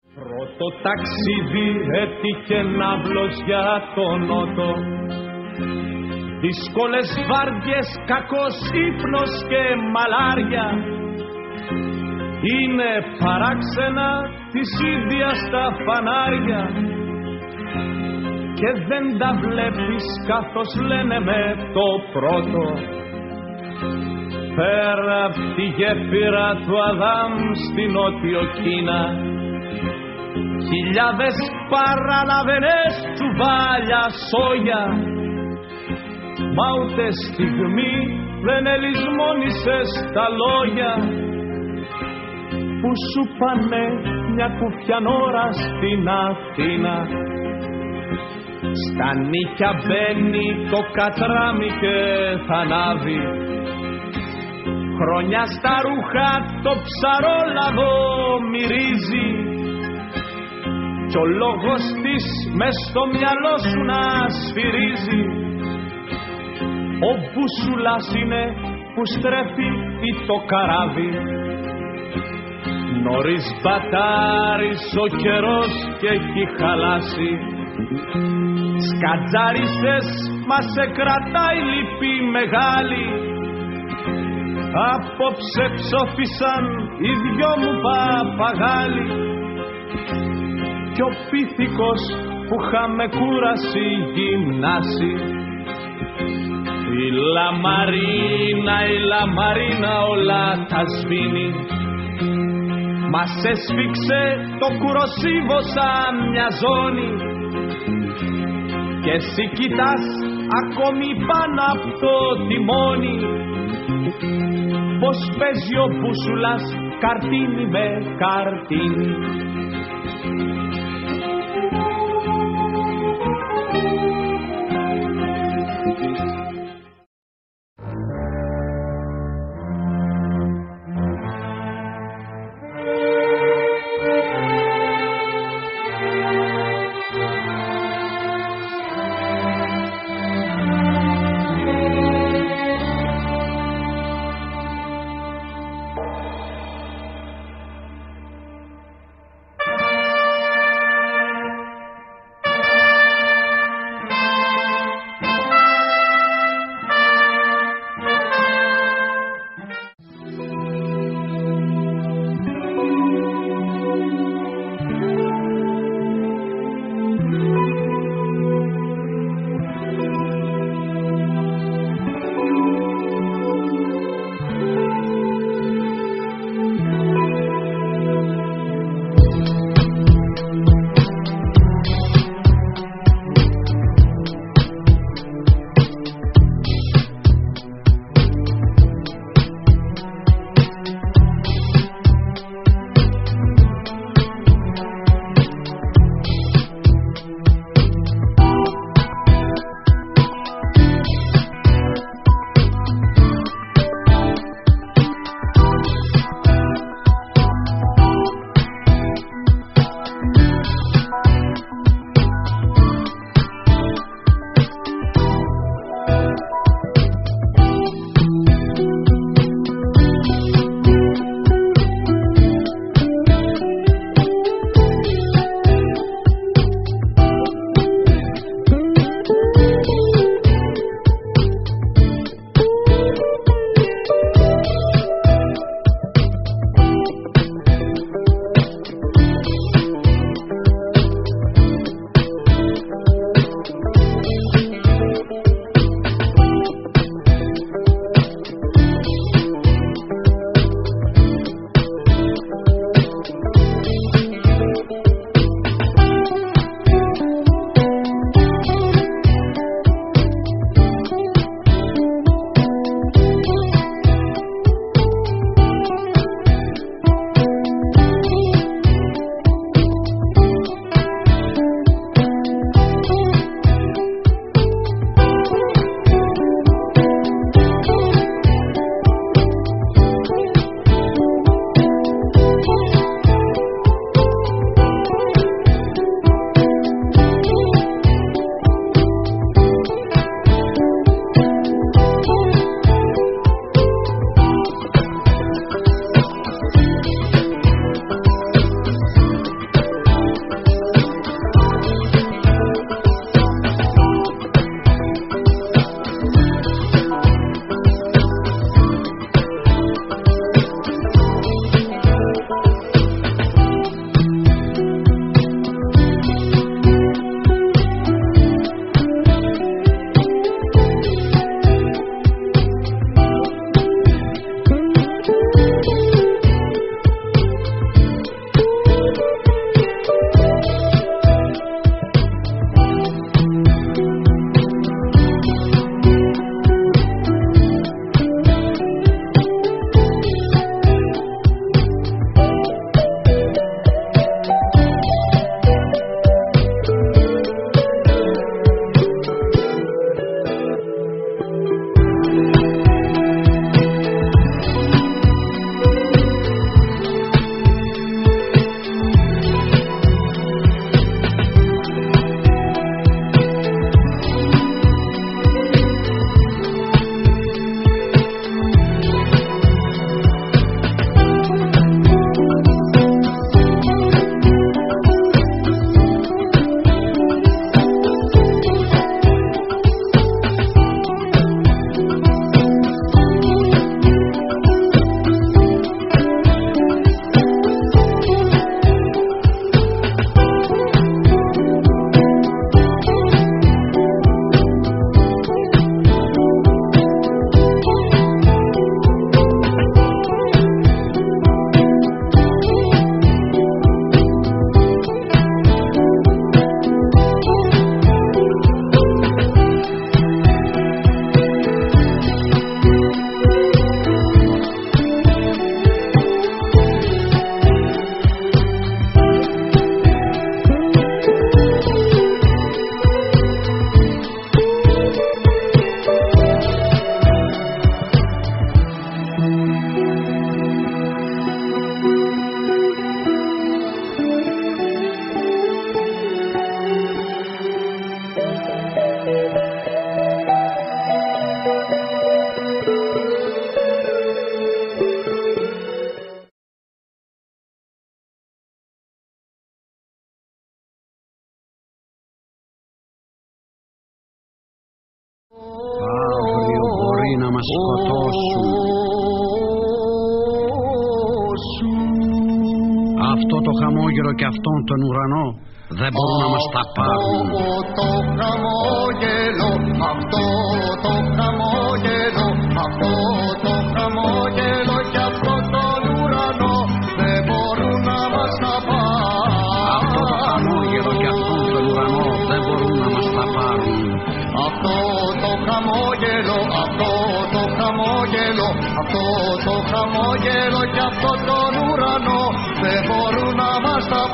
Πρώτο ταξίδι έτυχε ναύλος για τον Νότο. Δύσκολες βάρδιες, κακός ύπνος και μαλάρια. Είναι παράξενα της ίδιας τα φανάρια και δεν τα βλέπεις καθώς λένε με το πρώτο. Πέρα απ' τη γέφυρα του Αδάμ στη Νότιο Κίνα, χιλιάδες παραλαβενές τσουβάλια σόγια, μα ούτε στιγμή δεν ελισμόνησες τα λόγια που σου πάνε μια κουφιανόρα στην Αθήνα. Στα νύχια μπαίνει το κατράμι και θα ανάβει, χρόνια στα ρούχα το ψαρόλαδο μυρίζει κι ο λόγος της μες στο μυαλό σου να σφυρίζει. Ο μπούσουλας είναι που στρέφει ή το καράβι. Νωρίς μπατάρεις ο καιρός και έχει χαλάσει. Σκατζάρισες μα σε κρατάει λύπη μεγάλη. Απόψε ψόφισαν οι δυο μου παπαγάλοι κι ο πίθηκος που είχαμε κούραση γυμνάσει. Η λαμαρίνα όλα τα σβήνει. Μας έσφιξε το κουροσίβο σαν μια ζώνη και εσύ κοιτάς ακόμη πάνω από το τιμόνι πως παίζει ο μπούσουλας καρτίνι με καρτίνι. μας σκοτώσουν. Αυτό το χαμόγελο και αυτόν τον ουρανό δεν μπορούν να μας τα πάρουν. Το χαμόγελο, αυτό το χαμόγελο, αυτό το χαμόγελο και αυτό τον ουρανό δεν μπορούν να μας τα πάρουν. Αυτό το χαμόγελο και αυτόν τον ουρανό δεν μπορούν να μας τα πάρουν. Αυτό το χαμόγελο, αυτό το χαμόγελο, αυτό το χαμόγελο και αυτό τον ουρανό δεν μπορούν να μας τα